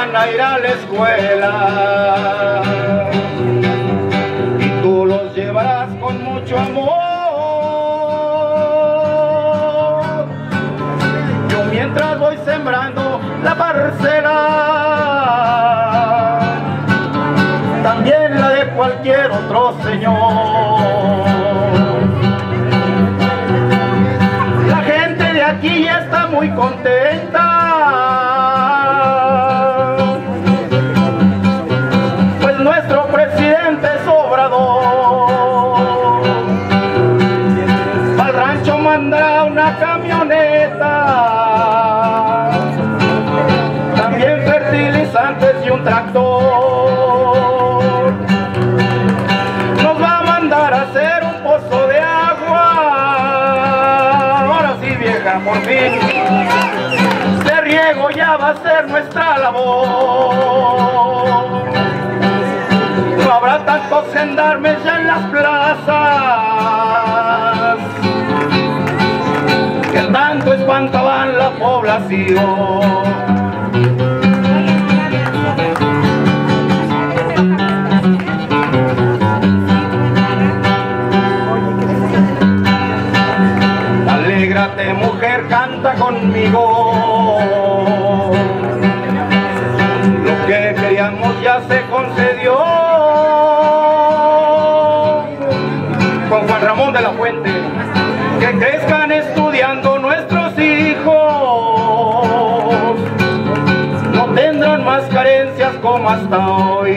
van a ir a la escuela y tú los llevarás con mucho amor. Yo mientras voy sembrando la parcela, también la de cualquier otro señor. La gente de aquí ya está muy contenta, pues nuestro presidente es Obrador. Al rancho mandará una camioneta, también fertilizantes y un tractor. Nos va a mandar a hacer un pozo de agua. Ahora sí, vieja, por fin. De riego ya va a ser nuestra labor. No habrá tantos gendarmes ya en las plazas que tanto espantaban la población. Alégrate, mujer, canta conmigo. Lo que queríamos ya se concedió. Con Juan Ramón de la Fuente, que crezcan estudiando nuestros hijos. No tendrán más carencias como hasta hoy.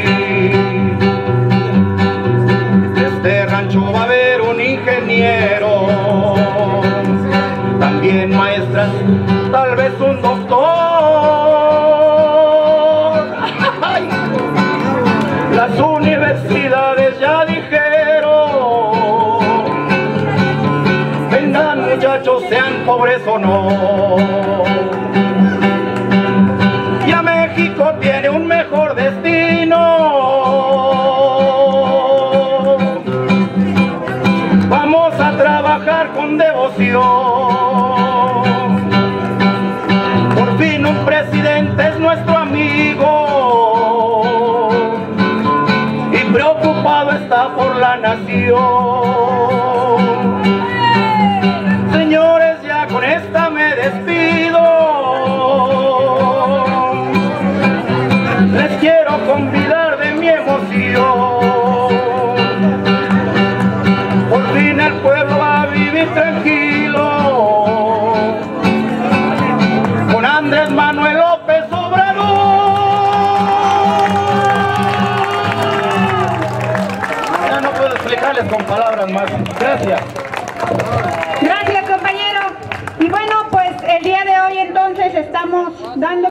Este rancho va a haber un ingeniero, también maestras, tal vez un doctor. ¡Ay! Las universidades ya dijeron: vengan muchachos, sean pobres o no. Ya México tiene un mejor destino. Vamos a trabajar con devoción. Por fin un presidente es nuestro amigo y preocupado está por la nación. Señores, ya con esta me despido. Les quiero convidar de mi emoción. Por fin el pueblo va a vivir tranquilo con Andrés Manuel López Obrador. Ya no puedo explicarles con palabras más. Gracias. Gracias, compañero. Y bueno, pues el día de hoy entonces estamos dando